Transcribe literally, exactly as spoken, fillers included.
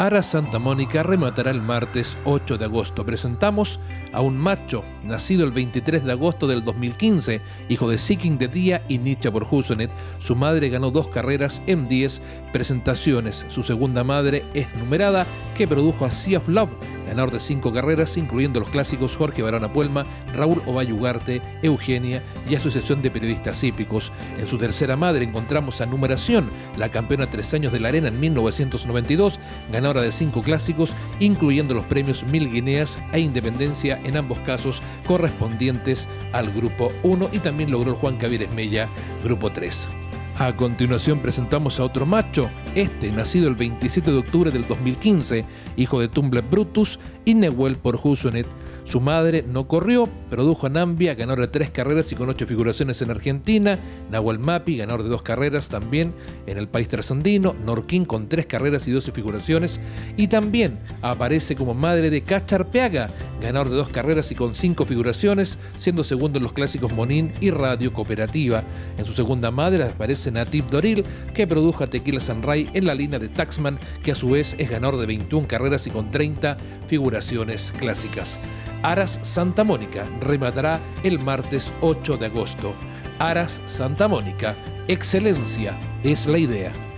Aras Santa Mónica rematará el martes ocho de agosto. Presentamos a un macho, nacido el veintitrés de agosto del dos mil quince, hijo de Seeking de Día y Nietzsche por Husenet. Su madre ganó dos carreras en diez presentaciones. Su segunda madre es numerada, que produjo a Sea of Love, ganador de cinco carreras, incluyendo los clásicos Jorge Barona Puelma, Raúl Ovalle Ugarte, Eugenia y Asociación de Periodistas Hípicos. En su tercera madre encontramos a Numeración, la campeona tres años de la arena en mil novecientos noventa y dos, ganadora de cinco clásicos, incluyendo los premios Mil Guineas e Independencia, en ambos casos correspondientes al Grupo uno, y también logró el Juan Cavieres Mella, Grupo tres. A continuación presentamos a otro macho, este nacido el veintisiete de octubre del dos mil quince, hijo de Tumblr Brutus y Nehuel por Husenet. Su madre no corrió, produjo a Nambia, ganador de tres carreras y con ocho figuraciones en Argentina, Nahuel Mapi, ganador de dos carreras también en el país trasandino, Norquín con tres carreras y doce figuraciones, y también aparece como madre de Cacharpeaga, ganador de dos carreras y con cinco figuraciones, siendo segundo en los clásicos Monín y Radio Cooperativa. En su segunda madre aparece Natib Doril, que produjo a Tequila Sunray en la línea de Taxman, que a su vez es ganador de veintiuna carreras y con treinta figuraciones clásicas. Aras Santa Mónica rematará el martes ocho de agosto. Aras Santa Mónica, excelencia es la idea.